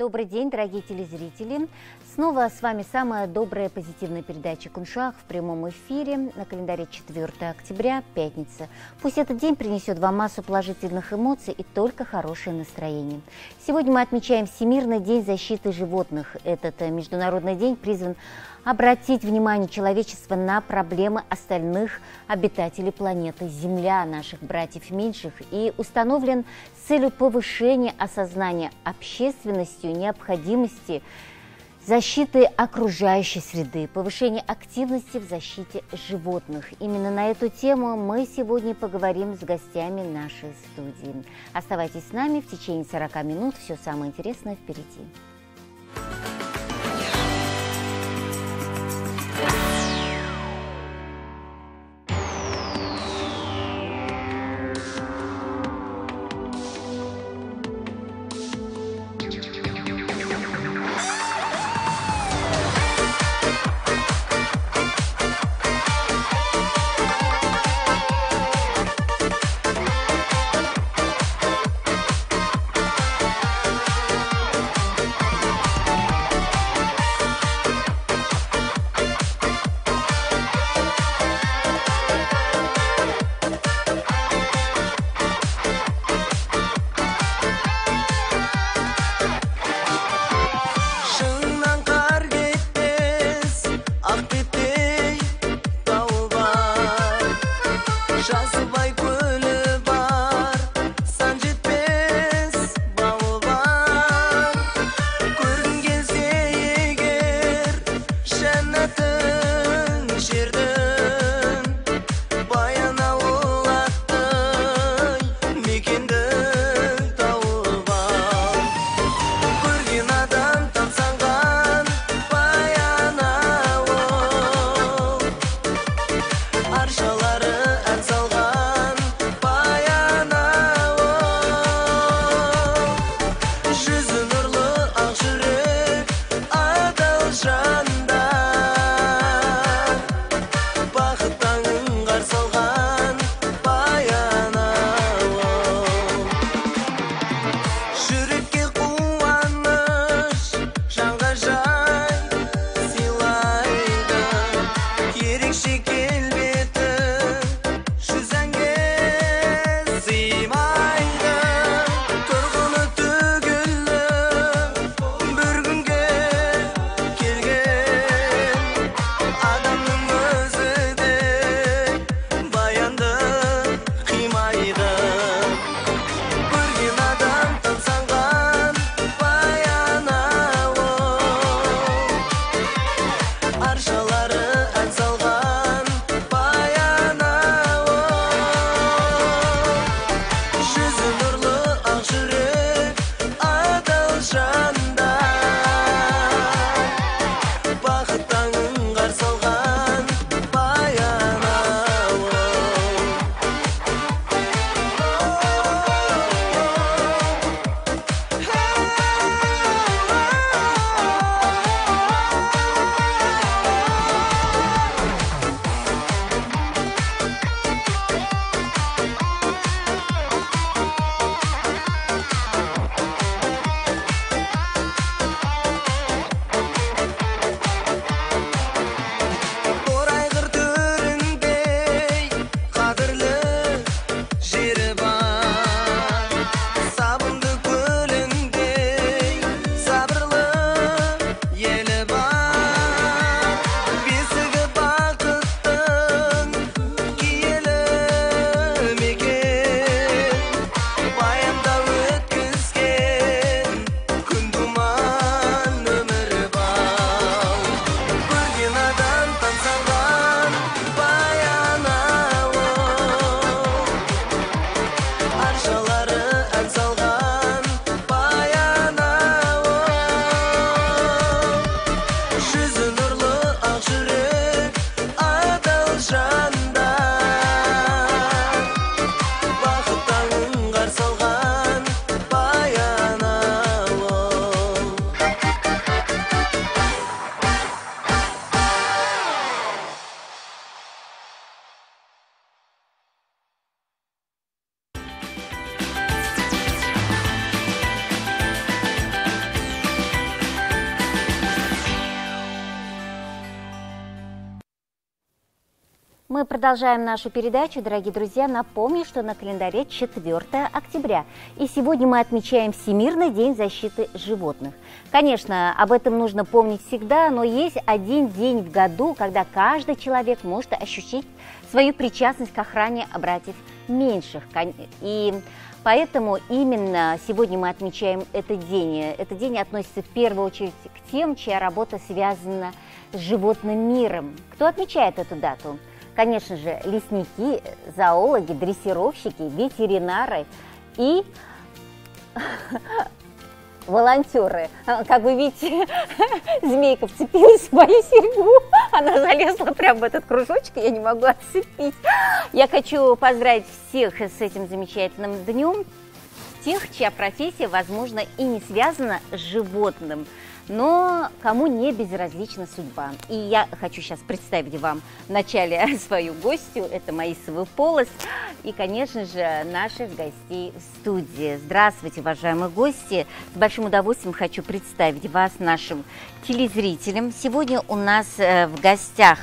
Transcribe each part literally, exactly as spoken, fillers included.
Добрый день, дорогие телезрители. Снова с вами самая добрая позитивная передача «Куншах» в прямом эфире. На календаре четвёртое октября, пятница. Пусть этот день принесет вам массу положительных эмоций и только хорошее настроение. Сегодня мы отмечаем Всемирный день защиты животных. Этот международный день призван обратить внимание человечества на проблемы остальных обитателей планеты Земля, наших братьев меньших, и установлен с целью повышения осознания общественностью необходимости защиты окружающей среды, повышения активности в защите животных. Именно на эту тему мы сегодня поговорим с гостями нашей студии. Оставайтесь с нами в течение сорока минут, все самое интересное впереди. Мы продолжаем нашу передачу, дорогие друзья. Напомню, что на календаре четвёртое октября. И сегодня мы отмечаем Всемирный день защиты животных. Конечно, об этом нужно помнить всегда, но есть один день в году, когда каждый человек может ощутить свою причастность к охране братьев меньших. И поэтому именно сегодня мы отмечаем этот день. Этот день относится в первую очередь к тем, чья работа связана с животным миром. Кто отмечает эту дату? Конечно же, лесники, зоологи, дрессировщики, ветеринары и волонтеры. Как вы видите, змейка вцепилась в мою серьгу. Она залезла прямо в этот кружочек, я не могу отцепить. Я хочу поздравить всех с этим замечательным днем. Тех, чья профессия, возможно, и не связана с животным, но кому не безразлична судьба. И я хочу сейчас представить вам вначале свою гостью, это Маисова Полос, и, конечно же, наших гостей в студии. Здравствуйте, уважаемые гости! С большим удовольствием хочу представить вас нашим телезрителям. Сегодня у нас в гостях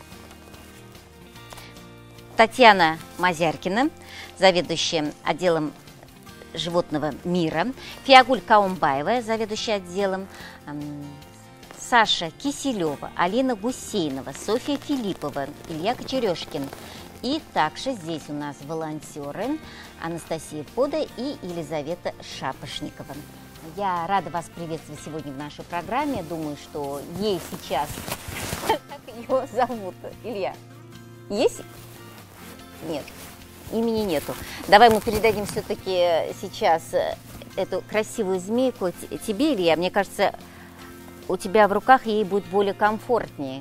Татьяна Мазяркина, заведующая отделом животного мира, Фиагуль Каумбаева, заведующая отделом, Саша Киселева, Алина Гусейнова, Софья Филиппова, Илья Кочерешкин. И также здесь у нас волонтеры Анастасия Пода и Елизавета Шапошникова. Я рада вас приветствовать сегодня в нашей программе. Думаю, что ей сейчас... Как ее зовут? Илья? Есть? Нет. Имени нету. Давай мы передадим все-таки сейчас эту красивую змейку тебе, Илья. Мне кажется, у тебя в руках ей будет более комфортнее.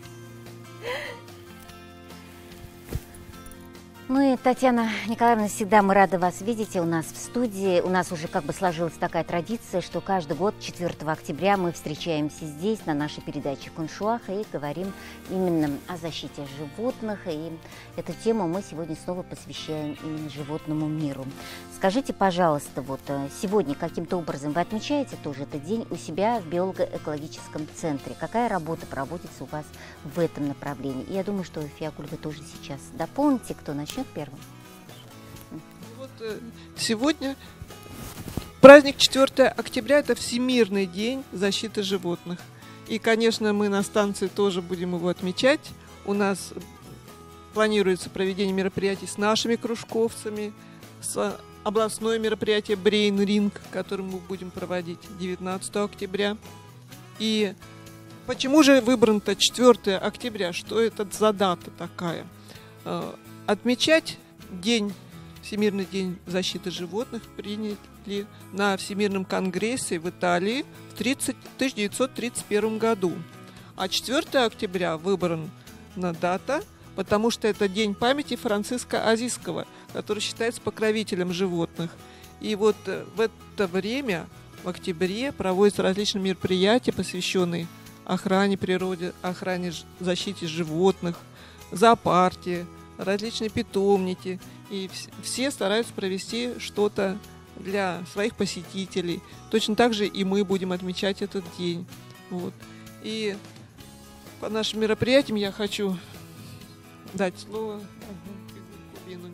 Ну и, Татьяна Николаевна, всегда мы рады вас видеть у нас в студии. У нас уже как бы сложилась такая традиция, что каждый год четвёртого октября мы встречаемся здесь, на нашей передаче «Куншуаха», и говорим именно о защите животных. И эту тему мы сегодня снова посвящаем именно животному миру. Скажите, пожалуйста, вот сегодня каким-то образом вы отмечаете тоже этот день у себя в биолого-экологическом центре? Какая работа проводится у вас в этом направлении? И я думаю, что, Фиагуль, вы тоже сейчас дополните, кто начнет первым. Вот, сегодня праздник четвёртого октября – это Всемирный день защиты животных. И, конечно, мы на станции тоже будем его отмечать. У нас планируется проведение мероприятий с нашими кружковцами, с областное мероприятие Brain Ring, которое мы будем проводить девятнадцатого октября. И почему же выбрано-то четвёртое октября? Что это за дата такая? Отмечать день, Всемирный день защиты животных приняли на Всемирном конгрессе в Италии в тысяча девятьсот тридцать первом году. А четвёртое октября выбрана дата, потому что это день памяти Франциска Азийского, который считается покровителем животных. И вот в это время, в октябре, проводятся различные мероприятия, посвященные охране природы, охране защите животных, зоопарки, различные питомники, и все стараются провести что-то для своих посетителей. Точно так же и мы будем отмечать этот день. Вот. И по нашим мероприятиям я хочу дать слово Кубину.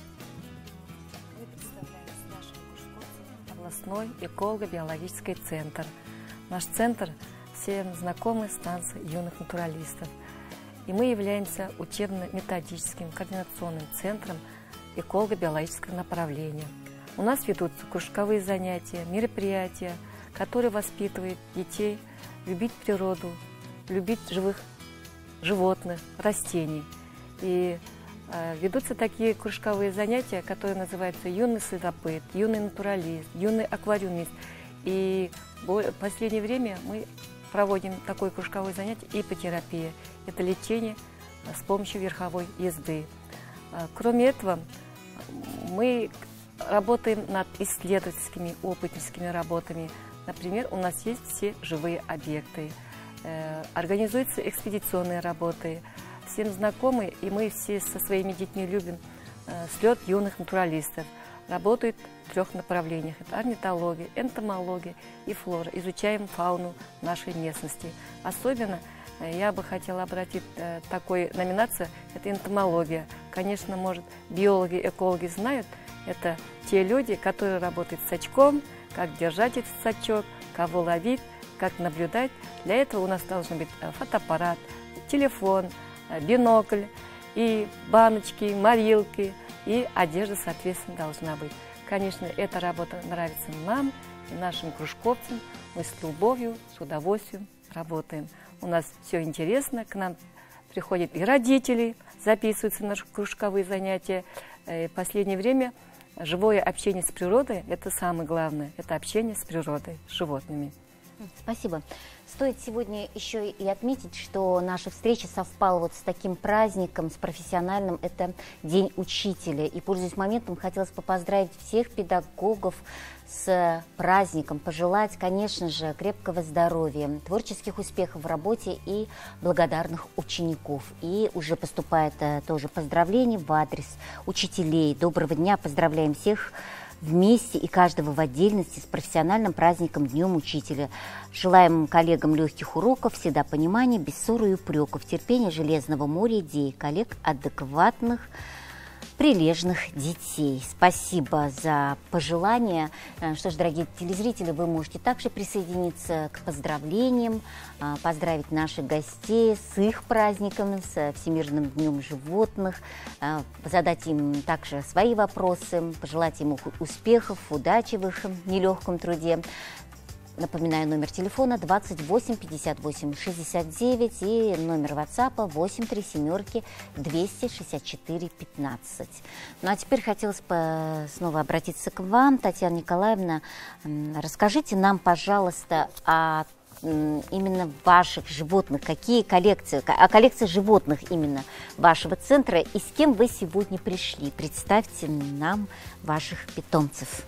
Мы представляем с нашим кружковцем областной эколого-биологический центр. Наш центр всем знакомый станция юных натуралистов. И мы являемся учебно-методическим координационным центром эколого-биологического направления. У нас ведутся кружковые занятия, мероприятия, которые воспитывают детей любить природу, любить живых животных, растений. И э, ведутся такие кружковые занятия, которые называются «Юный следопыт», «Юный натуралист», «Юный аквариумист». И в последнее время мы проводим такое кружковое занятие иппотерапия. Это лечение с помощью верховой езды. Кроме этого, мы работаем над исследовательскими, опытническими работами. Например, у нас есть все живые объекты. Организуются экспедиционные работы. Всем знакомы, и мы все со своими детьми любим слет юных натуралистов. работают в трех направлениях. Это орнитология, энтомология и флора. Изучаем фауну нашей местности. Особенно я бы хотела обратить э, такой номинацию, это энтомология. Конечно, может, биологи, экологи знают, это те люди, которые работают с сачком, как держать этот сачок, кого ловить, как наблюдать. Для этого у нас должен быть фотоаппарат, телефон, бинокль, и баночки, морилки, и одежда, соответственно, должна быть. Конечно, эта работа нравится нам и нашим кружковцам. Мы с любовью, с удовольствием работаем. У нас все интересно, к нам приходят и родители, записываются на наши кружковые занятия. В последнее время живое общение с природой – это самое главное. Это общение с природой, с животными. Спасибо. Стоит сегодня еще и отметить, что наша встреча совпала вот с таким праздником, с профессиональным, это День учителя. И, пользуясь моментом, хотелось бы поздравить всех педагогов с праздником, пожелать, конечно же, крепкого здоровья, творческих успехов в работе и благодарных учеников. И уже поступает тоже поздравление в адрес учителей. Доброго дня, поздравляем всех вместе и каждого в отдельности с профессиональным праздником Днем Учителя. Желаем коллегам легких уроков, всегда понимания, без ссор и упреков, терпения, железного моря идей, коллег адекватных, прилежных детей. Спасибо за пожелания. Что ж, дорогие телезрители, вы можете также присоединиться к поздравлениям, поздравить наших гостей с их праздником, с Всемирным днем животных, задать им также свои вопросы, пожелать им успехов, удачи в их нелегком труде. Напоминаю, номер телефона двадцать восемь пятьдесят восемь шестьдесят девять и номер WhatsApp восемь три семерки двести шестьдесят четыре пятнадцать. Ну а теперь хотелось бы снова обратиться к вам, Татьяна Николаевна. Расскажите нам, пожалуйста, о именно ваших животных, какие коллекции, о коллекции животных именно вашего центра и с кем вы сегодня пришли. Представьте нам ваших питомцев.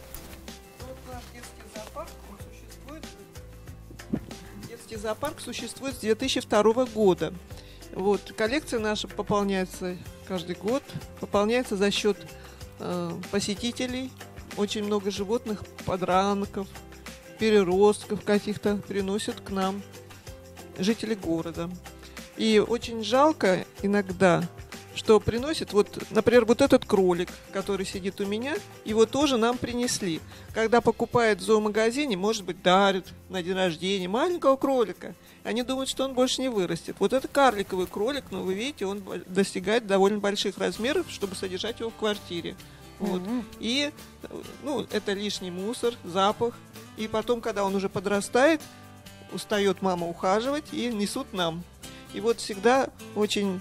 Зоопарк существует с две тысячи второго года. Вот, коллекция наша пополняется каждый год, пополняется за счет э, посетителей. Очень много животных, подранков, переростков каких-то приносят к нам жители города. И очень жалко иногда, что приносит, вот, например, вот этот кролик, который сидит у меня, его тоже нам принесли. Когда покупают в зоомагазине, может быть, дарят на день рождения маленького кролика. Они думают, что он больше не вырастет. Вот это карликовый кролик, но вы видите, он достигает довольно больших размеров, чтобы содержать его в квартире. Вот. Mm-hmm. И, ну, это лишний мусор, запах. И потом, когда он уже подрастает, устает мама ухаживать и несут нам. И вот всегда очень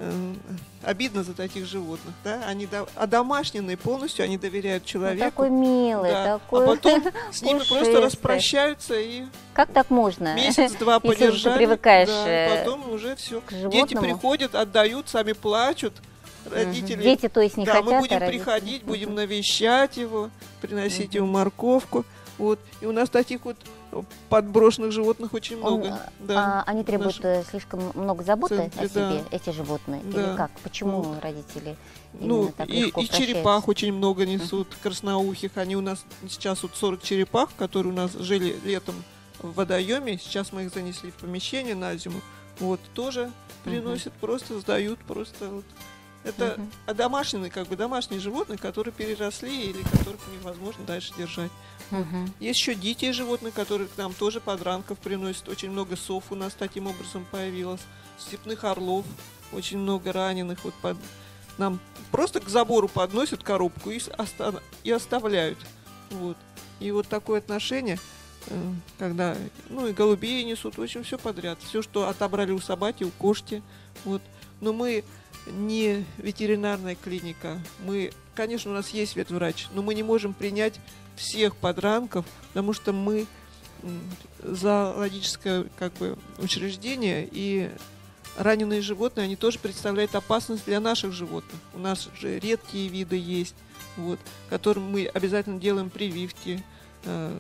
обидно за таких животных, да? Они до... одомашненные полностью, они доверяют человеку. Ну, такой милый, да. такой. А потом с ними просто распрощаются и как так можно? Месяц-два подержали. Ты привыкаешь, да, потом уже все. К дети приходят, отдают, сами плачут. Родители. Угу. Дети, то есть, не да, хотят. Мы будем а приходить, угу. будем навещать его, приносить угу. ему морковку. Вот. И у нас таких вот подброшенных животных очень много. Он, да, а, они требуют нашем... слишком много заботы центре, о себе, да. эти животные? Да. Или как? Почему ну, родители ну, так и, легко и черепах очень много несут, uh-huh. красноухих. Они у нас сейчас вот сорок черепах, которые у нас жили летом в водоеме. Сейчас мы их занесли в помещение на зиму. Вот, тоже приносят, uh-huh. просто сдают, просто вот. Это uh-huh. одомашненные, как бы домашние животные, которые переросли или которых невозможно дальше держать. Uh-huh. Есть еще дикие животные, которые к нам тоже подранков приносят. Очень много сов у нас таким образом появилось. Степных орлов, очень много раненых. Вот под... Нам просто к забору подносят коробку и, оста... и оставляют. Вот. И вот такое отношение, когда, ну, и голубей несут, в общем, все подряд. Все, что отобрали у собаки, у кошки. Вот. Но мы не ветеринарная клиника. Мы, конечно, у нас есть ветврач, но мы не можем принять всех подранков, потому что мы зоологическое, как бы, учреждение, и раненые животные, они тоже представляют опасность для наших животных. У нас же редкие виды есть, вот, которым мы обязательно делаем прививки, э,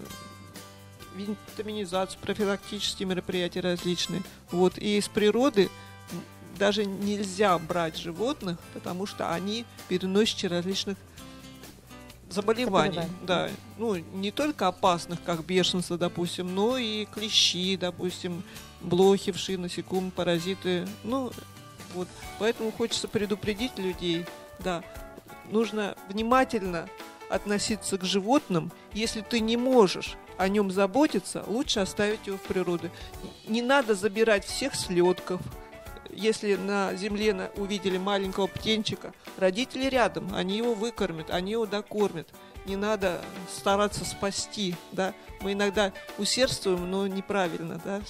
витаминизацию, профилактические мероприятия различные. Вот, и из природы даже нельзя брать животных, потому что они переносчики различных заболеваний, Заболеваний. да, ну не только опасных, как бешенство, допустим, но и клещи, допустим, блохи, вши, насекомые, паразиты, ну вот, поэтому хочется предупредить людей, да, нужно внимательно относиться к животным, если ты не можешь о нем заботиться, лучше оставить его в природе. Не надо забирать всех слетков. Если на земле на, увидели маленького птенчика, родители рядом, они его выкормят, они его докормят. Не надо стараться спасти, да. Мы иногда усердствуем, но неправильно, да.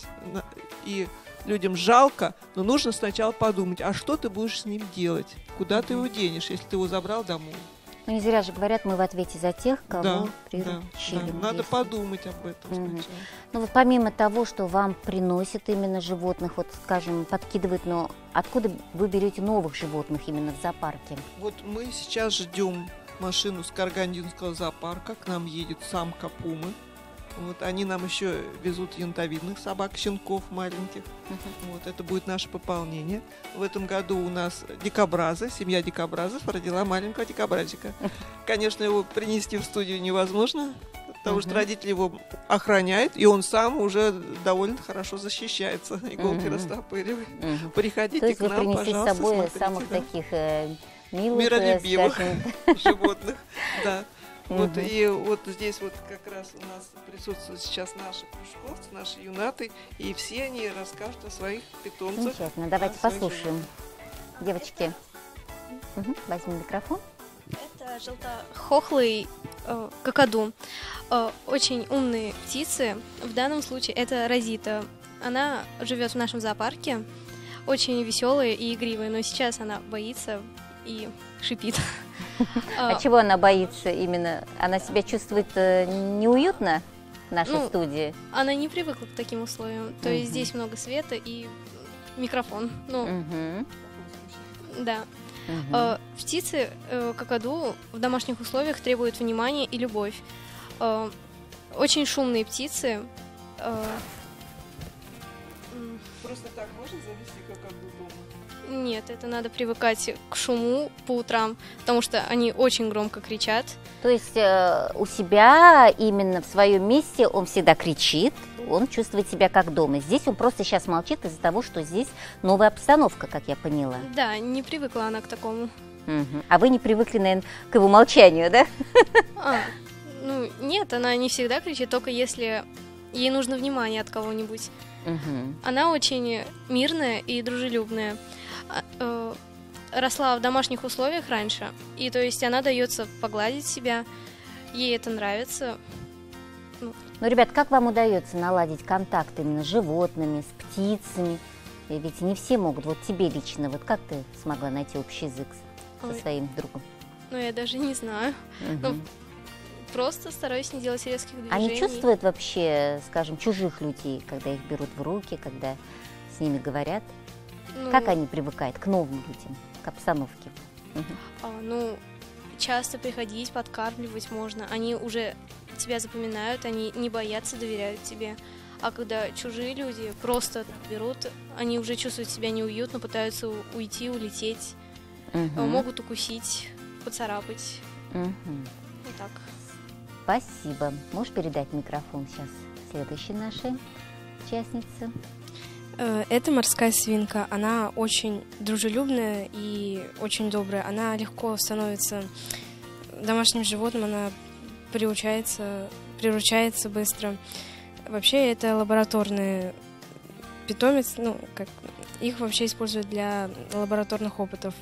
И людям жалко, но нужно сначала подумать, а что ты будешь с ним делать? Куда ты его денешь, если ты его забрал домой? Ну, не зря же говорят, мы в ответе за тех, кого Да, приручили. да, да. Надо Если- подумать об этом Мгм. сначала. Ну вот помимо того, что вам приносят именно животных, вот скажем, подкидывают, но откуда вы берете новых животных именно в зоопарке? Вот мы сейчас ждем машину с Карагандинского зоопарка, к нам едет самка пумы. Вот, они нам еще везут янтовидных собак, щенков маленьких. Вот, это будет наше пополнение. В этом году у нас дикобразы, семья дикобразов родила маленького дикобразика. Конечно, его принести в студию невозможно, потому что Мгм. родители его охраняют, и он сам уже довольно хорошо защищается, иголки Мгм. растопыривает. Мгм. Приходите То есть к вы нам, принесли с пожалуйста, собой смотрите, самых да. таких э, милых, э, Миролюбивых скажем, животных, да. Вот, Мгм. и вот здесь вот как раз у нас присутствуют сейчас наши кружковцы, наши юнаты, и все они расскажут о своих питомцах. Замечательно. Давайте о своих послушаем. Девочки, Мгм. возьми микрофон. Это желтохохлый э, какаду. Э, очень умные птицы. В данном случае это Розита. Она живет в нашем зоопарке. Очень веселая и игривая, но сейчас она боится и шипит. А Э, чего она боится именно? Она себя чувствует э, неуютно в нашей Ну, студии? Она не привыкла к таким условиям. То есть Мгм. здесь много света и микрофон. Ну, Мгм. да. Мгм. Э, Птицы э, какаду в домашних условиях требуют внимания и любовь. Э, Очень шумные птицы. Э, м, Просто так можно завести какаду дома? Нет, это надо привыкать к шуму по утрам, потому что они очень громко кричат. То есть э, у себя именно в своем месте он всегда кричит, он чувствует себя как дома. Здесь он просто сейчас молчит из-за того, что здесь новая обстановка, как я поняла. Да, не привыкла она к такому. Мгм. А вы не привыкли, наверное, к его молчанию, да? А, ну, нет, она не всегда кричит, только если ей нужно внимание от кого-нибудь. Мгм. Она очень мирная и дружелюбная. А, э, Росла в домашних условиях раньше, и то есть она дается погладить себя, ей это нравится. Ну, ребят, как вам удается наладить контакт именно с животными, с птицами? И ведь не все могут. Вот тебе лично, вот как ты смогла найти общий язык с- со Ой. своим другом? Ну, я даже не знаю. Мгм. Просто стараюсь не делать резких движений. Они чувствуют вообще, скажем, чужих людей, когда их берут в руки, когда с ними говорят? Ну, Как они привыкают к новым людям, к обстановке? Мгм. а, ну, часто приходить, подкармливать можно. Они уже тебя запоминают, они не боятся, доверяют тебе. А когда чужие люди просто берут, они уже чувствуют себя неуютно, пытаются у- уйти, улететь, Мгм. а, могут укусить, поцарапать. Мгм. Вот так. Спасибо. Можешь передать микрофон сейчас следующей нашей участнице? Э, Это морская свинка. Она очень дружелюбная и очень добрая. Она легко становится домашним животным, она приучается, приручается быстро. Вообще это лабораторный питомец, ну, как их вообще используют для лабораторных опытов.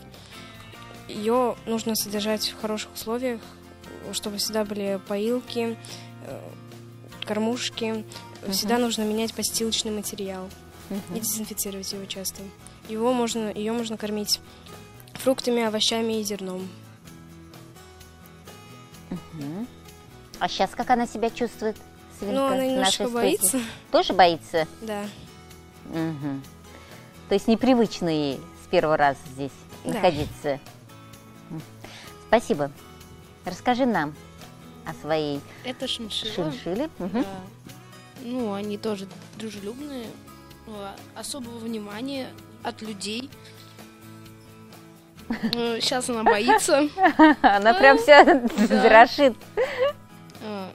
Ее нужно содержать в хороших условиях, чтобы всегда были поилки, э, кормушки. Всегда Мгм. нужно менять подстилочный материал Мгм. и дезинфицировать его часто. Его можно, ее можно кормить фруктами, овощами и зерном. Мгм. А сейчас как она себя чувствует, свинка, Но она в немножко нашей студии? боится, Тоже боится? да. Мгм. То есть непривычно ей с первого раза здесь Да. находиться. М. Спасибо. Расскажи нам о своей Это шиншилла. шиншилле. Мгм. Да. Ну, они тоже дружелюбные, ну, а особого внимания от людей. Ну, сейчас она боится. Она прям вся дрожит. Э,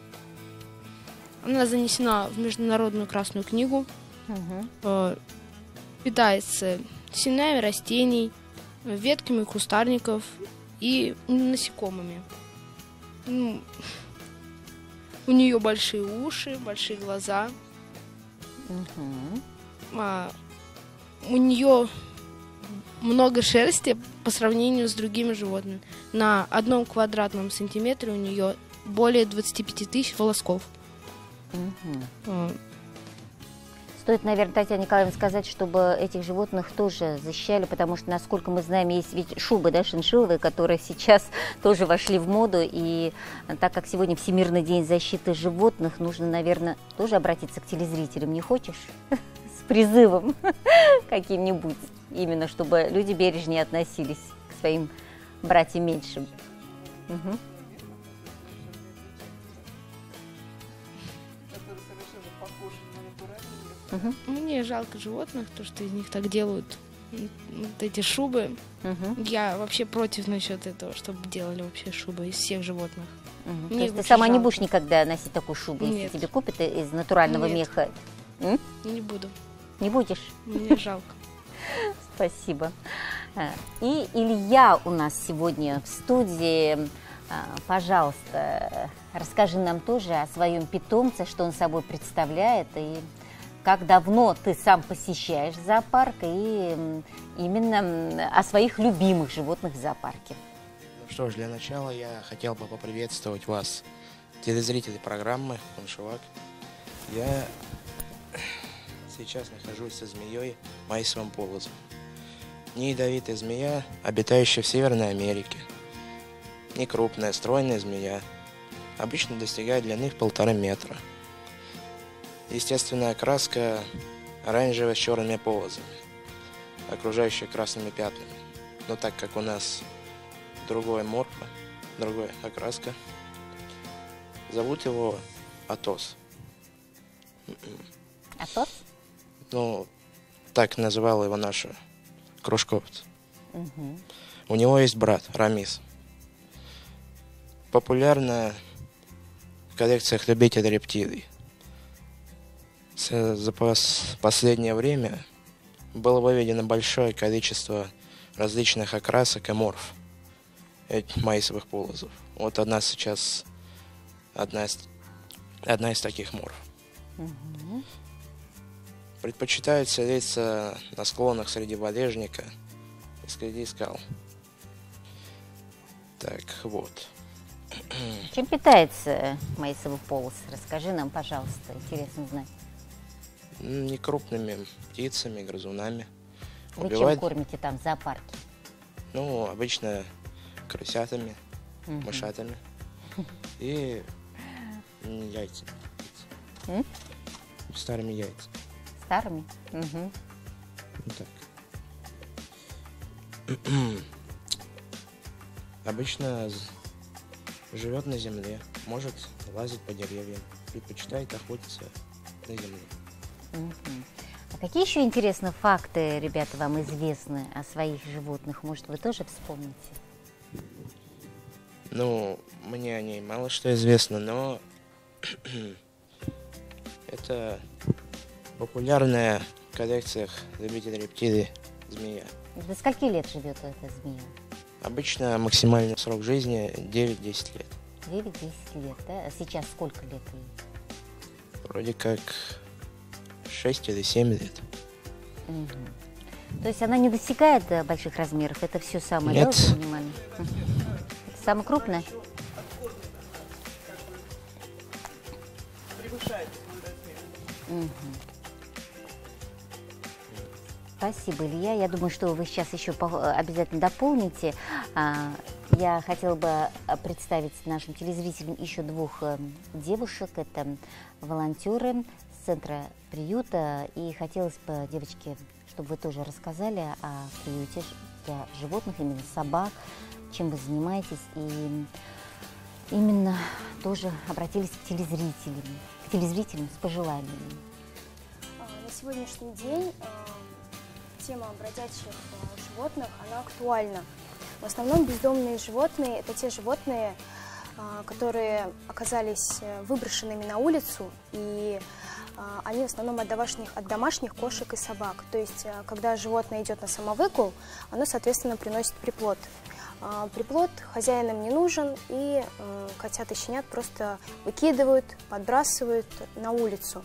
Она занесена в Международную Красную книгу. Мгм. Э, Питается семенами растений, э, ветками кустарников и насекомыми. Ну, у нее большие уши, большие глаза. Мгм. А, у нее много шерсти по сравнению с другими животными. На одном квадратном сантиметре у нее более двадцати пяти тысяч волосков. Мгм. А, Стоит, наверное, Татьяне Николаевне сказать, чтобы этих животных тоже защищали, потому что, насколько мы знаем, есть ведь шубы, да, шиншилловые, которые сейчас тоже вошли в моду. И так как сегодня Всемирный день защиты животных, нужно, наверное, тоже обратиться к телезрителям. Не хочешь? С призывом каким-нибудь. Именно, чтобы люди бережнее относились к своим братьям меньшим. Мгм. Который совершенно похож на натуральный. Мгм. Мне жалко животных, то, что из них так делают м, вот эти шубы. Мгм. Я вообще против насчет этого, чтобы делали вообще шубы из всех животных. Мгм. То Мне есть ты вообще сама не жалко. будешь никогда носить такую шубу, если Нет. тебе купят из натурального Нет. меха? М? Не буду. Не будешь? Мне жалко. Спасибо. А, И Илья у нас сегодня в студии. А, Пожалуйста, расскажи нам тоже о своем питомце, что он собой представляет, и как давно ты сам посещаешь зоопарк, и м, именно м, о своих любимых животных в зоопарке. Ну что ж, для начала я хотел бы поприветствовать вас, телезрители программы «Куншевак». Я сейчас нахожусь со змеей Майсовым полозом. Неядовитая змея, обитающая в Северной Америке. Некрупная, стройная змея. Обычно достигает длины в полтора метра. Естественная окраска оранжевая с черными полозами, окружающая красными пятнами. Но так как у нас другой морфа, другая окраска, зовут его Атос. Атос? Ну, так называла его наша кружковец. Мгм. У него есть брат Рамис. Популярна в коллекциях любителей рептилий. С- За пос- последнее время было выведено большое количество различных окрасок и морф этих майсовых полозов. Вот одна сейчас, одна из, одна из таких морф. Мгм. Предпочитают селиться на склонах среди валежника и среди скал. Так, вот. Чем питается майсовый полос? Расскажи нам, пожалуйста, интересно знать. М, Некрупными птицами, грызунами. Вы чем Убивает, кормите там в зоопарке? ну, обычно крысятами, Мгм. мышатами и м, яйцами. М? Старыми яйцами. Старыми? Мгм. Вот так. Обычно з- живет на земле, может лазить по деревьям, предпочитает охотиться на земле. Мгм. А какие еще интересные факты, ребята, вам известны о своих животных? Может, вы тоже вспомните? Ну, мне о ней мало что известно, но это популярная в коллекциях любителей рептилий змея. До скольки лет живет эта змея? Обычно максимальный срок жизни девять-десять лет. девять-десять лет, да? А сейчас сколько лет ей? Вроде как шесть или семь лет. Мгм. То есть она не достигает э, больших размеров? Это все самое, Нет. да, вот минимально? Мгм. Это самое крупное? Превышает свой размер. Мгм. Спасибо, Илья. Я думаю, что вы сейчас еще по- обязательно дополните. А, Я хотела бы а, представить нашим телезрителям еще двух э, девушек. Это волонтеры с центра приюта. И хотелось бы, девочки, чтобы вы тоже рассказали о приюте ж- для животных, именно собак, чем вы занимаетесь. И именно тоже обратились к телезрителям, к телезрителям с пожеланиями. А, На сегодняшний день а, тема бродячих животных, она актуальна. В основном бездомные животные – это те животные, которые оказались выброшенными на улицу, и они в основном от домашних, от домашних кошек и собак. То есть, когда животное идет на самовыгул, оно, соответственно, приносит приплод. Приплод хозяинам не нужен, и котят и щенят просто выкидывают, подбрасывают на улицу.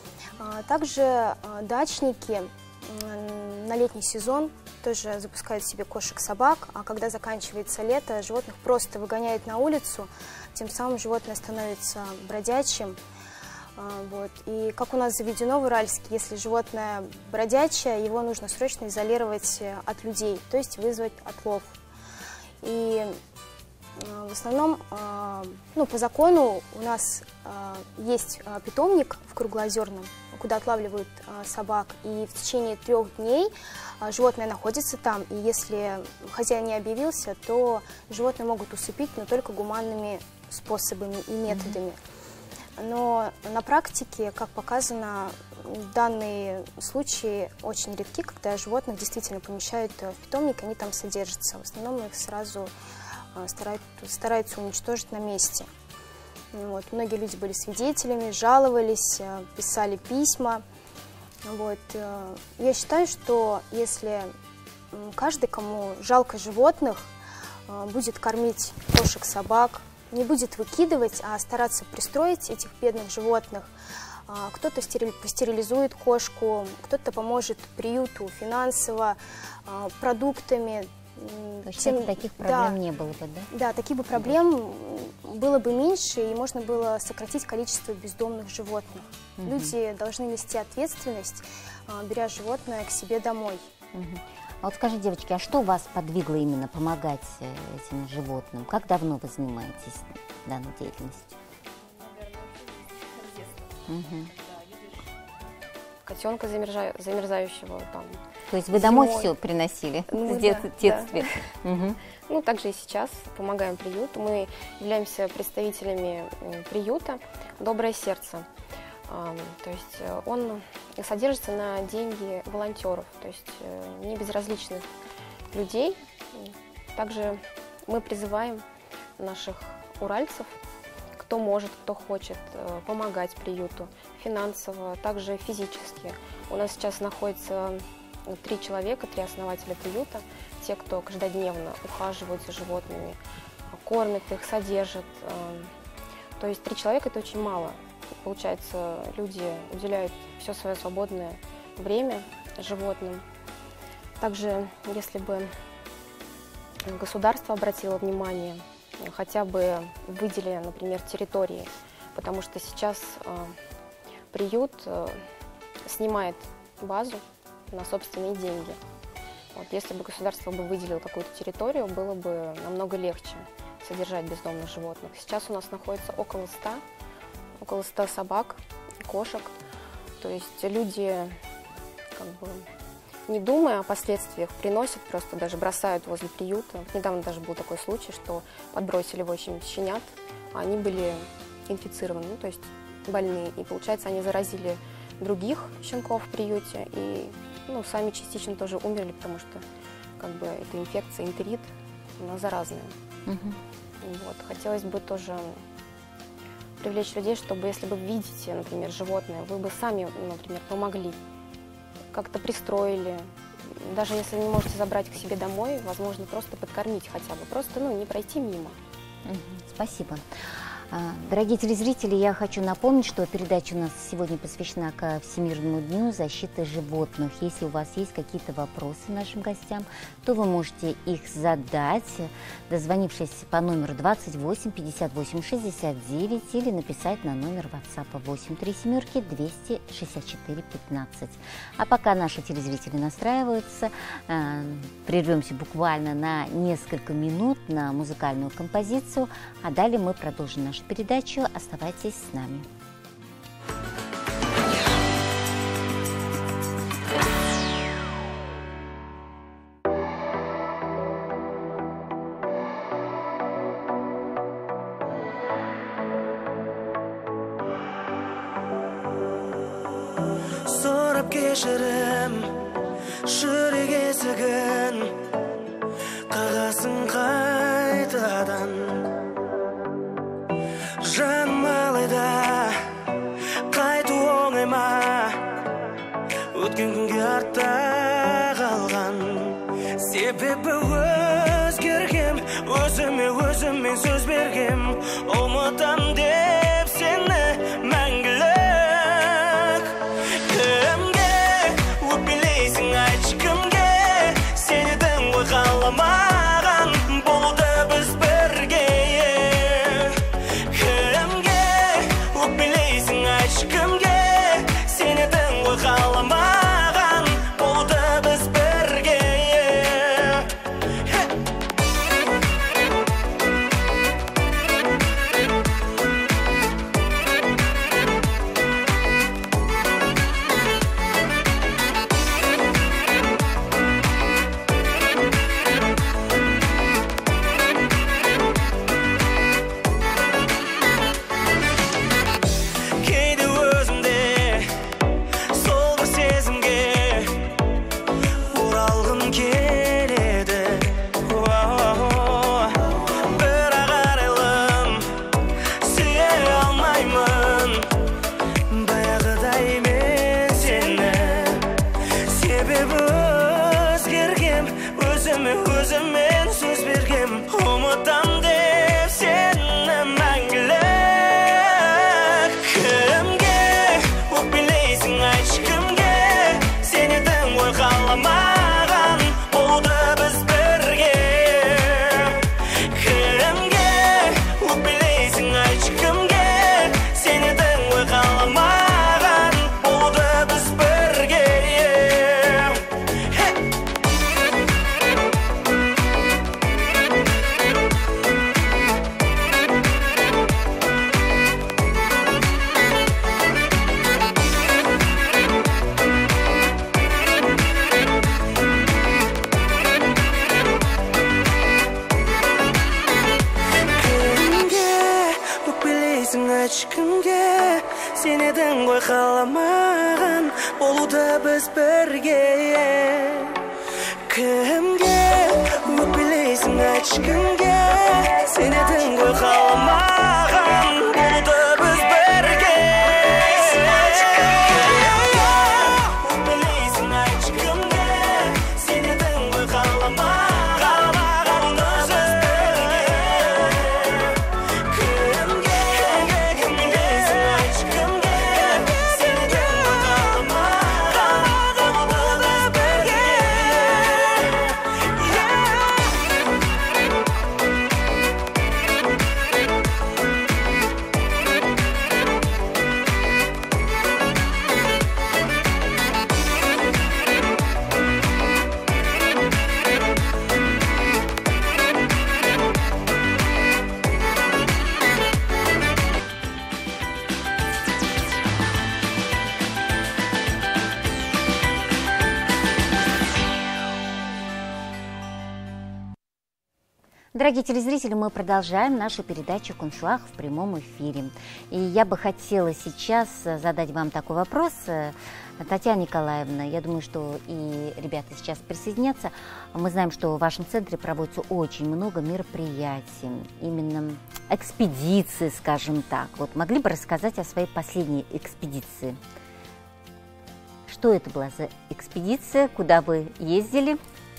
Также дачники на летний сезон тоже запускают себе кошек-собак, а когда заканчивается лето, животных просто выгоняют на улицу, тем самым животное становится бродячим. Вот. И как у нас заведено в Уральске, если животное бродячее, его нужно срочно изолировать от людей, то есть вызвать отлов. И в основном, ну, по закону у нас есть питомник в Круглоозерном, куда отлавливают собак, и в течение трех дней животное находится там, и если хозяин не объявился, то животное могут усыпить, но только гуманными способами и методами. Но на практике, как показано, данные случаи очень редки, когда животных действительно помещают в питомник, они там содержатся. В основном их сразу стараются, стараются уничтожить на месте. Вот. Многие люди были свидетелями, жаловались, писали письма. Вот. Я считаю, что если каждый, кому жалко животных, будет кормить кошек, собак, не будет выкидывать, а стараться пристроить этих бедных животных, кто-то постерилизует кошку, кто-то поможет приюту финансово, продуктами. То есть тем, таких проблем да, не было бы, да? Да, таких бы проблем было бы меньше, и можно было сократить количество бездомных животных. Угу. Люди должны нести ответственность, беря животное к себе домой. Угу. А вот скажи, девочки, а что вас подвигло именно помогать этим животным? Как давно вы занимаетесь данной деятельностью? Угу. Котенка замерза... замерзающего там. То есть вы домой все приносили ну, в дет... да, детстве? Да. Угу. Ну, также и сейчас помогаем приюту. Мы являемся представителями приюта «Доброе сердце». То есть он содержится на деньги волонтеров, то есть не безразличных людей. Также мы призываем наших уральцев, кто может, кто хочет, помогать приюту финансово, также физически. У нас сейчас находится три человека, три основателя приюта, те, кто каждодневно ухаживают за животными, кормят их, содержат. То есть три человека – это очень мало. Получается, люди уделяют все свое свободное время животным. Также, если бы государство обратило внимание, хотя бы выделили, например, территории, потому что сейчас э, приют э, снимает базу на собственные деньги. Вот, если бы государство бы выделило какую-то территорию, было бы намного легче содержать бездомных животных. Сейчас у нас находится около ста, около ста собак, кошек. То есть люди, как бы, не думая о последствиях, приносят, просто даже бросают возле приюта. Недавно даже был такой случай, что подбросили восемь щенят, а они были инфицированы, ну, то есть больные. И получается, они заразили других щенков в приюте и, ну, сами частично тоже умерли, потому что, как бы, эта инфекция, энтерит, она заразная. Угу. Вот. Хотелось бы тоже привлечь людей, чтобы, если вы видите, например, животное, вы бы сами, например, помогли, как-то пристроили. Даже если не можете забрать к себе домой, возможно, просто подкормить хотя бы, просто, ну, не пройти мимо. Угу. Спасибо. Дорогие телезрители, я хочу напомнить, что передача у нас сегодня посвящена ко Всемирному дню защиты животных. Если у вас есть какие-то вопросы нашим гостям, то вы можете их задать, дозвонившись по номеру двадцать восемь пятьдесят восемь шестьдесят девять или написать на номер WhatsApp восемь три семерки двести шестьдесят четыре пятнадцать. А пока наши телезрители настраиваются, прервемся буквально на несколько минут на музыкальную композицию, а далее мы продолжим нашу передачу. Оставайтесь с нами. So'rab kechirim жүрек есігін қағасың қайтадан. Жаным алайда қайту оңай ма, өткен күнге артта қалған. Себебі өзгергем, өзіме өзіме сөз бергем, ұмытам деп сені мәңгілік. Кімге өкпелейсің, айтшы кімге, сен едің ғой қаламаған болуды біз бірге. Кімге өкпелейсің, айтшы кімге, сен едің ғой қаламаған болуды біз бірге. Өзімен сөз бергем, ұмытам деп сені мәңгілік. Кімге өкпелейсің, айтшы кімге, сен едің ғой қаламаған болуды біз бірге. Кімге өкпелейсің, айтшы кімге, сен едің ғой қаламаған болуды біз бірге. Кімге сен едің ғой қаламаған болуды біз бірге. Кімге өкпелейсің, айтшы кімге, сен едің ғой қаламаған болуды біз бірге. Өкпелейсің, айтшы кімге, сен едің ғой қаламаған болуды біз бірге. Дорогие телезрители, мы продолжаем нашу передачу «Куншуах» в прямом эфире. И я бы хотела сейчас задать вам такой вопрос. Татьяна Николаевна, я думаю, что и ребята сейчас присоединятся. Мы знаем, что в вашем центре проводится очень много мероприятий, именно экспедиции, скажем так. Вот могли бы рассказать о своей последней экспедиции? Что это была за экспедиция, куда вы ездили?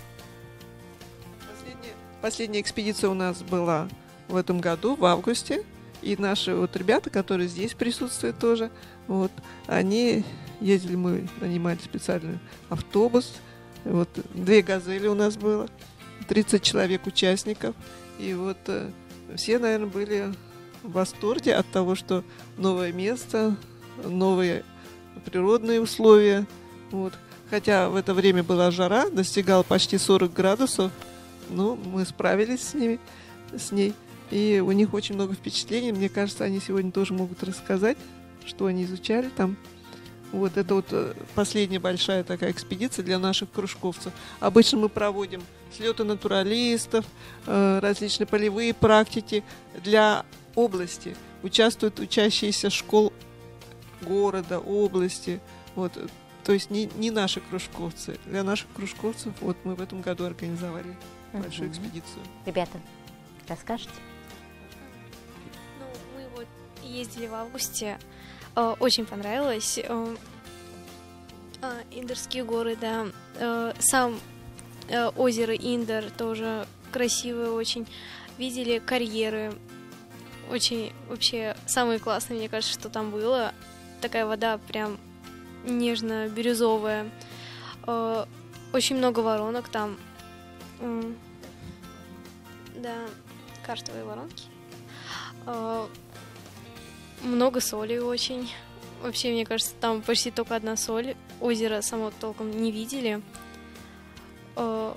Последняя экспедиция у нас была в этом году, в августе. И наши вот ребята, которые здесь присутствуют тоже, вот, они ездили, мы нанимали специальный автобус. Вот, две газели у нас было, тридцать человек участников. И вот э, все, наверное, были в восторге от того, что новое место, новые природные условия. Вот. Хотя в это время была жара, достигала почти сорок градусов. Ну, мы справились с ними, с ней. И у них очень много впечатлений. Мне кажется, они сегодня тоже могут рассказать, что они изучали там. Вот это вот последняя большая такая экспедиция для наших кружковцев. Обычно мы проводим слеты натуралистов, различные полевые практики для области. Участвуют учащиеся школ города, области. Вот То есть не, не наши кружковцы. Для наших кружковцев вот мы в этом году организовали большую Мгм. экспедицию. Ребята, расскажете? Ну, мы вот ездили в августе, э, очень понравилось. Э, а, Индерские горы, да. Э, сам э, озеро Индер тоже красивое очень. Видели карьеры. Очень вообще самые классные, мне кажется, что там было. Такая вода прям нежно-бирюзовая. Э, очень много воронок там. М, Да, карстовые воронки. Э, Много соли очень. Вообще, мне кажется, там почти только одна соль. Озеро само толком не видели. Э,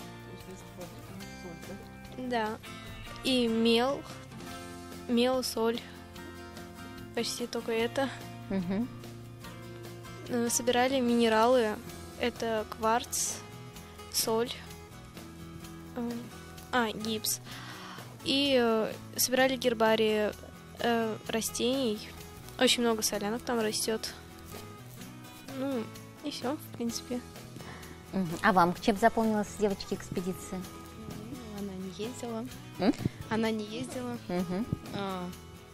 Да. И мел. Мел, соль. Почти только это. Мгм. Э, Собирали минералы. Это кварц, соль. э, А, гипс. И э, собирали гербарии э, растений. Очень много солянок там растет. Ну, и все, в принципе. Мгм. А вам чем запомнилась, девочки, экспедиция? Она не ездила. М? Она не ездила. Мгм. А,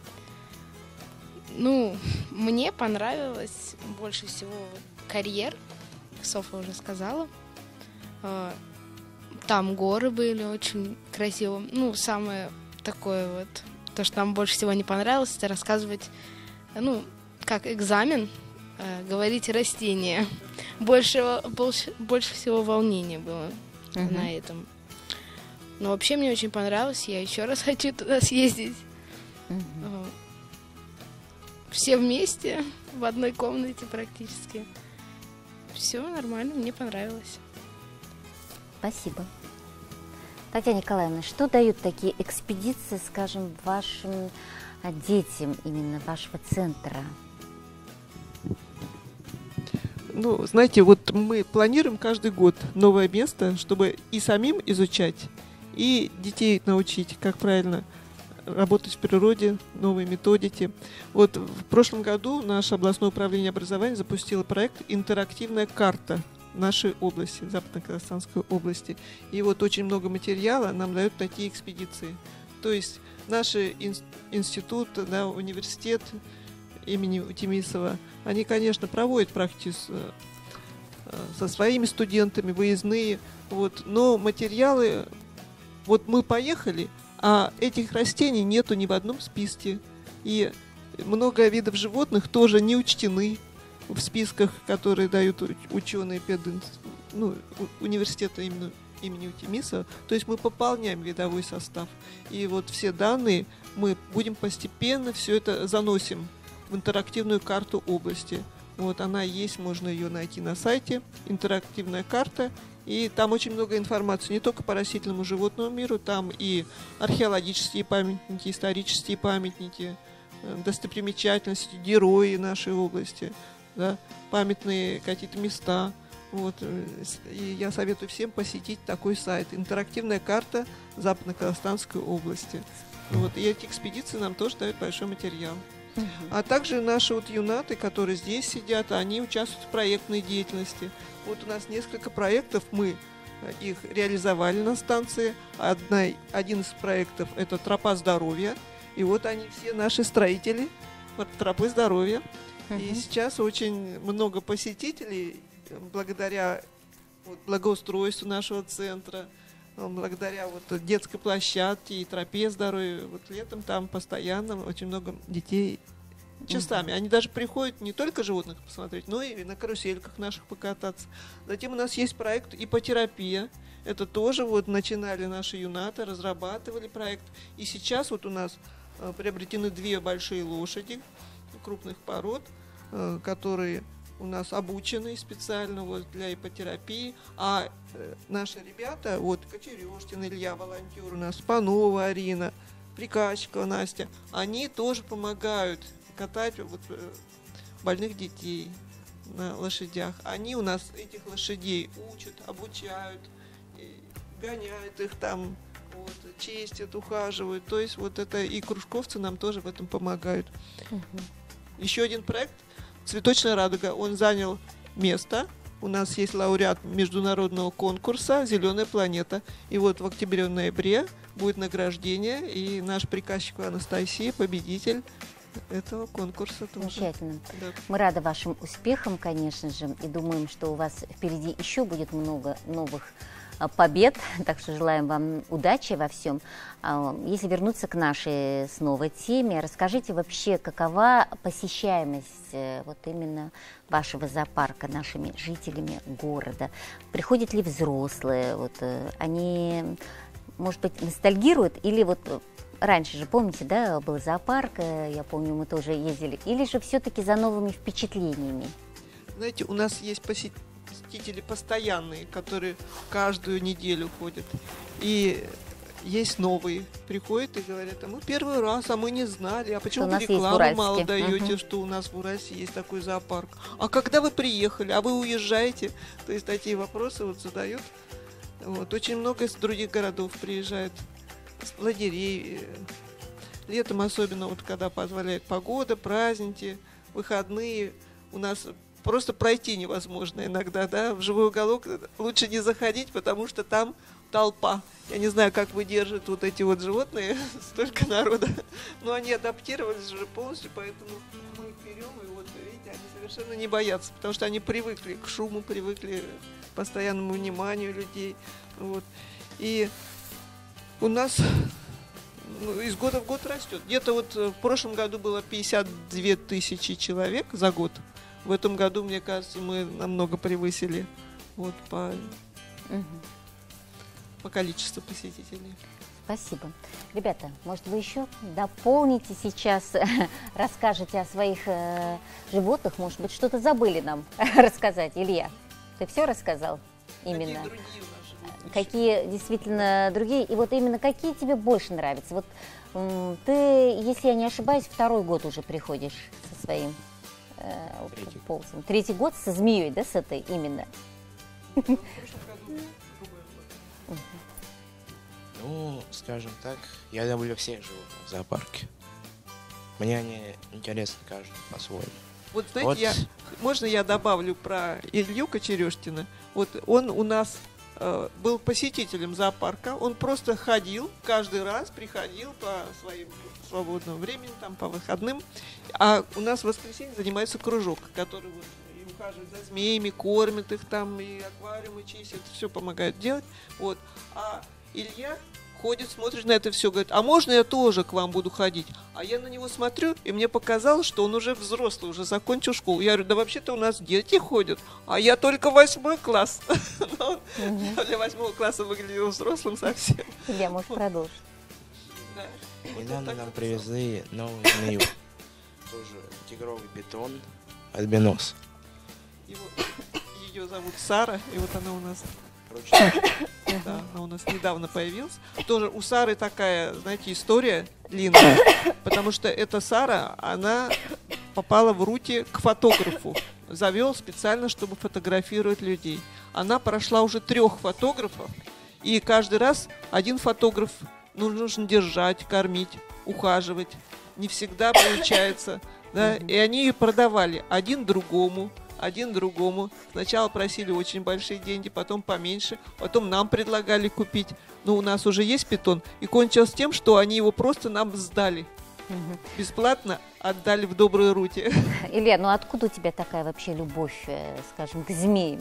ну, мне понравилось больше всего карьер, Софа уже сказала. А, там горы были очень красиво. Ну, самое такое вот, то, что нам больше всего не понравилось, это рассказывать, ну, как экзамен, а, говорить растения. Больше, больше, больше всего волнения было Мгм. на этом. Но вообще мне очень понравилось, я еще раз хочу туда съездить. Мгм. А, Все вместе, в одной комнате практически. Все нормально, мне понравилось. Спасибо. Татьяна Николаевна, что дают такие экспедиции, скажем, вашим а, детям именно вашего центра? Ну, знаете, вот мы планируем каждый год новое место, чтобы и самим изучать, и детей научить, как правильно работать в природе, новые методики. Вот в прошлом году наше областное управление образования запустило проект «Интерактивная карта» нашей области, Западно-Казахстанской области. И вот очень много материала нам дают такие экспедиции. То есть наш ин- институт, да, университет имени Утемисова, они, конечно, проводят практику с- со своими студентами, выездные, вот, но материалы, вот мы поехали, а этих растений нету ни в одном списке. И много видов животных тоже не учтены в списках, которые дают ученые педин... ну, у- университета именно имени Утемисова. То есть мы пополняем видовой состав. И вот все данные мы будем постепенно все это заносим в интерактивную карту области. Вот она есть, можно ее найти на сайте, интерактивная карта. И там очень много информации не только по растительному животному миру, там и археологические памятники, исторические памятники, э, достопримечательности, герои нашей области, да, памятные какие-то места. Вот. э, с- И я советую всем посетить такой сайт. Интерактивная карта Западно-Казахстанской области. Вот. И эти экспедиции нам тоже дают большой материал. Мгм. А также наши вот юнаты, которые здесь сидят, они участвуют в проектной деятельности. Вот у нас несколько проектов, мы э, их реализовали на станции. Одна, один из проектов – это «Тропа здоровья». И вот они все наши строители вот, тропы здоровья. И Мгм. сейчас очень много посетителей э, благодаря вот, благоустройству нашего центра, э, благодаря вот детской площадке и тропе здоровья. Вот летом там постоянно очень много детей часами. Они даже приходят не только животных посмотреть, но и на карусельках наших покататься. Затем у нас есть проект ипотерапия. Это тоже вот начинали наши юнаты, разрабатывали проект. И сейчас вот у нас э, приобретены две большие лошади крупных пород, э, которые у нас обучены специально вот для ипотерапии. А э, наши ребята, вот Кочерёштин Илья, волонтер у нас, Панова Арина, Приказчикова Настя, они тоже помогают катать вот, э, больных детей на лошадях. Они у нас этих лошадей учат, обучают, и гоняют их там, вот, чистят, ухаживают. То есть вот это и кружковцы нам тоже в этом помогают. Мгм. Еще один проект «Цветочная радуга». Он занял место. У нас есть лауреат международного конкурса «Зеленая планета». И вот в октябре-ноябре будет награждение, и наш приказчик Анастасия, победитель этого конкурса тоже. Замечательно. Да. Мы рады вашим успехам, конечно же, и думаем, что у вас впереди еще будет много новых а, побед, так что желаем вам удачи во всем. А, если вернуться к нашей снова теме, расскажите вообще, какова посещаемость э, вот именно вашего зоопарка нашими жителями города? Приходят ли взрослые? Вот, э, они, может быть, ностальгируют или вот... Раньше же, помните, да, был зоопарк, я помню, мы тоже ездили. Или же все-таки за новыми впечатлениями? Знаете, у нас есть посетители постоянные, которые каждую неделю ходят. И есть новые, приходят и говорят: а мы первый раз, а мы не знали, а почему вы рекламу мало даете, угу. что у нас в Уральске есть такой зоопарк? А когда вы приехали, а вы уезжаете? То есть такие вопросы вот задают. Вот. Очень много из других городов приезжают. Лагерей. Летом особенно, вот когда позволяет погода, праздники, выходные, у нас просто пройти невозможно иногда, да, в живой уголок лучше не заходить, потому что там толпа. Я не знаю, как выдержат вот эти вот животные, столько народа, но они адаптировались уже полностью, поэтому мы их берем, и вот, видите, они совершенно не боятся, потому что они привыкли к шуму, привыкли к постоянному вниманию людей, вот, и у нас ну, из года в год растет. Где-то вот в прошлом году было пятьдесят две тысячи человек за год. В этом году, мне кажется, мы намного превысили вот, по, угу. по количеству посетителей. Спасибо. Ребята, может, вы еще дополните сейчас, расскажете о своих э, животных? Может быть, что-то забыли нам рассказать? Илья, ты все рассказал? Именно. Какие действительно другие, и вот именно какие тебе больше нравятся? Вот ты, если я не ошибаюсь, второй год уже приходишь со своим э, Третий. ползом. Третий год со змеей, да, с этой именно? Ну, скажем так, я люблю всех животных в зоопарке. Мне они интересны каждый по-своему. Вот знаете, вот. Я, можно я добавлю про Илью Кочерёшкина? Вот он у нас э, был посетителем зоопарка, он просто ходил, каждый раз приходил по своим свободному времени, там, по выходным, а у нас в воскресенье занимается кружок, который вот и ухаживает за змеями, кормит их там, и аквариумы чистит, все помогает делать, вот. А Илья ходит, смотрит на это все, говорит: а можно я тоже к вам буду ходить? А я на него смотрю, и мне показалось, что он уже взрослый, уже закончил школу. Я говорю: да вообще-то у нас дети ходят, а я только восьмой класс. Для восьмого класса выглядел взрослым совсем. Илья, может, продолжить? Недавно нам привезли новую змею. Тоже тигровый питон, альбинос. Ее зовут Сара, и вот она у нас... Да, она у нас недавно появилась. Тоже у Сары такая, знаете, история длинная, потому что эта Сара, она попала в Рути к фотографу, завел специально, чтобы фотографировать людей. Она прошла уже трех фотографов, и каждый раз один фотограф нужно держать, кормить, ухаживать. Не всегда получается, да, и они ее продавали один другому. Один другому. Сначала просили очень большие деньги, потом поменьше, потом нам предлагали купить. Но у нас уже есть питон, и кончилось тем, что они его просто нам сдали. Угу. Бесплатно отдали в доброй Рути. Илья, ну откуда у тебя такая вообще любовь, скажем, к змеям?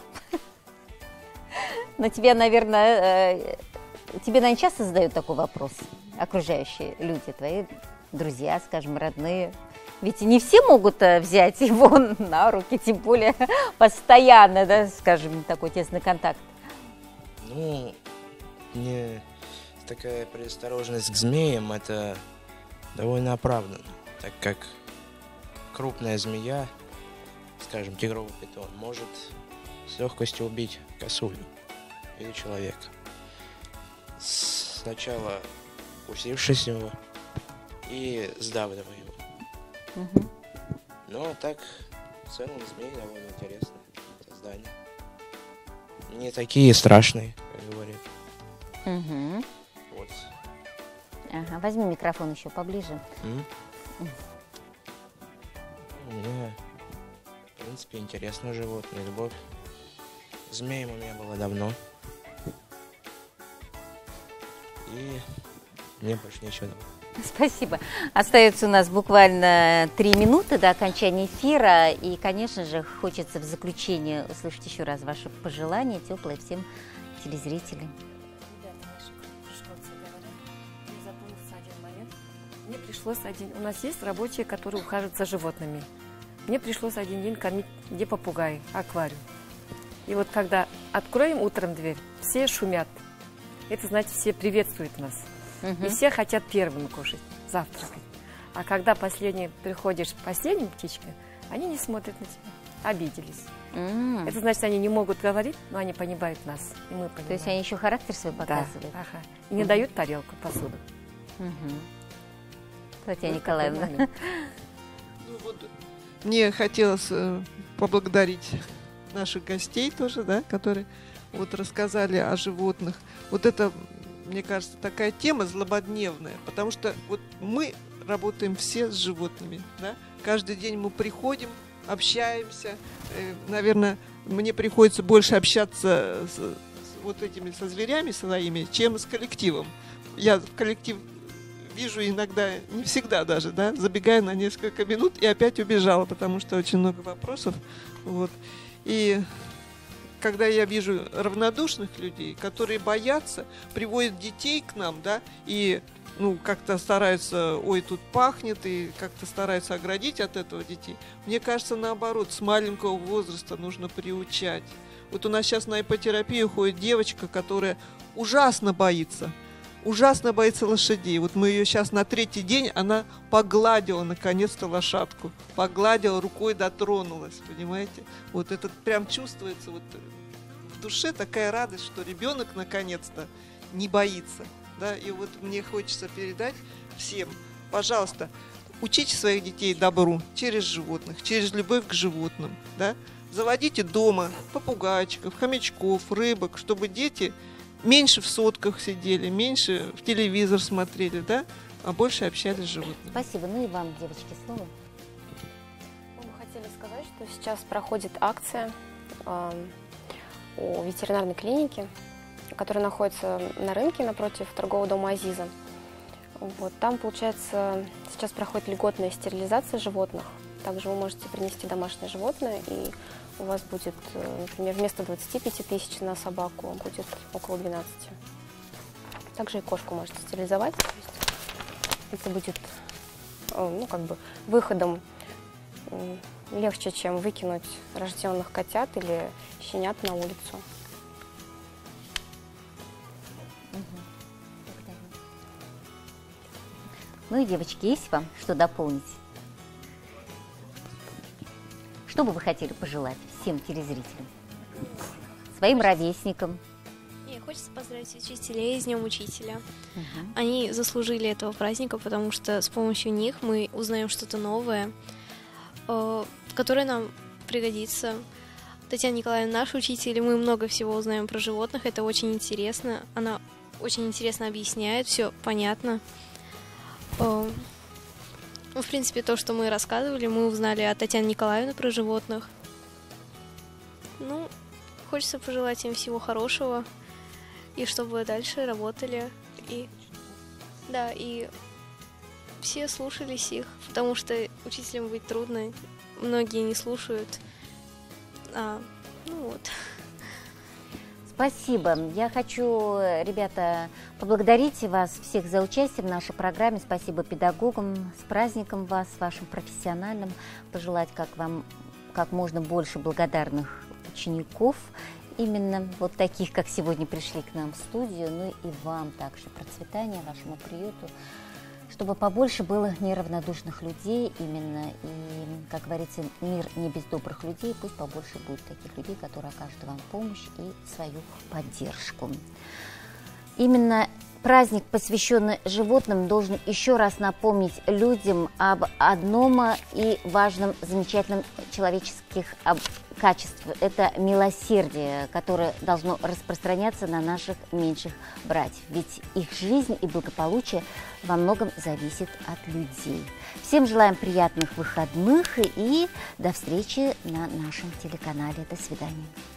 На тебя, наверное, тебе, наверное, часто задают такой вопрос окружающие люди, твои друзья, скажем, родные. Ведь не все могут взять его на руки, тем более постоянно, да, скажем, такой тесный контакт. Ну, не такая предосторожность к змеям, это довольно оправданно, так как крупная змея, скажем, тигровый питон, может с легкостью убить косулю или человека. Сначала укусившись его и сдавливая его. Угу. Но так, в целом, змеи довольно интересные создания. Не такие страшные, как говорят. Угу. Вот. Ага, возьми микрофон еще поближе. М? Мне, в принципе, интересные животные, любовь. Змеем у меня было давно. И мне больше ничего. Спасибо. Остается у нас буквально три минуты до окончания эфира. И, конечно же, хочется в заключение услышать еще раз ваши пожелания, теплые всем телезрителям. Мне пришлось один... У нас есть рабочие, которые ухаживают за животными. Мне пришлось один день кормить где попугай, аквариум. И вот когда откроем утром дверь, все шумят. Это значит, все приветствуют нас. Угу. И все хотят первым кушать, завтракать. А когда последний приходишь последним птичке, они не смотрят на тебя, обиделись. Mm. Это значит, они не могут говорить, но они понимают нас, и мы понимаем. То есть они еще характер свой показывают? Да, ага. И не mm. дают тарелку, посуду. Угу. Татьяна вот Николаевна. Ну, вот, мне хотелось э, поблагодарить наших гостей тоже, да, которые вот рассказали о животных. Вот это, мне кажется, такая тема злободневная, потому что вот мы работаем все с животными, да? Каждый день мы приходим, общаемся. Э, наверное, мне приходится больше общаться с, с вот этими, со зверями своими, чем с коллективом. Я коллектив вижу иногда, не всегда даже, да, забегаю на несколько минут и опять убежала, потому что очень много вопросов. Вот. И когда я вижу равнодушных людей, которые боятся, приводят детей к нам, да, и ну, как-то стараются, ой, тут пахнет, и как-то стараются оградить от этого детей. Мне кажется, наоборот, с маленького возраста нужно приучать. Вот у нас сейчас на ипотерапию ходит девочка, которая ужасно боится. Ужасно боится лошадей. Вот мы ее сейчас на третий день, она погладила наконец-то лошадку. Погладила, рукой дотронулась, понимаете? Вот это прям чувствуется вот в душе такая радость, что ребенок наконец-то не боится. Да? И вот мне хочется передать всем, пожалуйста, учите своих детей добру через животных, через любовь к животным. Да? Заводите дома попугайчиков, хомячков, рыбок, чтобы дети меньше в сотках сидели, меньше в телевизор смотрели, да, а больше общались с животными. Спасибо. Ну и вам, девочки, слово. Мы бы хотели сказать, что сейчас проходит акция э, у ветеринарной клиники, которая находится на рынке напротив торгового дома Азиза. Вот, там, получается, сейчас проходит льготная стерилизация животных. Также вы можете принести домашнее животное, и у вас будет, например, вместо двадцати пяти тысяч на собаку будет около двенадцати. Также и кошку можете стерилизовать. Это будет, ну, как бы выходом легче, чем выкинуть рожденных котят или щенят на улицу. Ну и, девочки, есть вам что дополнить? Что бы вы хотели пожелать всем телезрителям? Своим ровесникам? Мне хочется поздравить учителей с Днем Учителя. Угу. Они заслужили этого праздника, потому что с помощью них мы узнаем что-то новое, которое нам пригодится. Татьяна Николаевна наш учитель, и мы много всего узнаем про животных. Это очень интересно. Она очень интересно объясняет, все понятно. Ну, в принципе, то, что мы рассказывали, мы узнали от Татьяны Николаевны про животных. Ну, хочется пожелать им всего хорошего, и чтобы дальше работали, и, да, и все слушались их, потому что учителям быть трудно, многие не слушают, а, ну вот. Спасибо. Я хочу, ребята, поблагодарить вас всех за участие в нашей программе. Спасибо педагогам. С праздником вас, вашим профессиональным. Пожелать как вам как можно больше благодарных учеников, именно вот таких, как сегодня пришли к нам в студию, ну и вам также процветания, вашему приюту, чтобы побольше было неравнодушных людей именно, и, как говорится, мир не без добрых людей, пусть побольше будет таких людей, которые окажут вам помощь и свою поддержку. Именно праздник, посвященный животным, должен еще раз напомнить людям об одном и важном, замечательном человеческих качестве. Это милосердие, которое должно распространяться на наших меньших братьев. Ведь их жизнь и благополучие во многом зависит от людей. Всем желаем приятных выходных и до встречи на нашем телеканале. До свидания.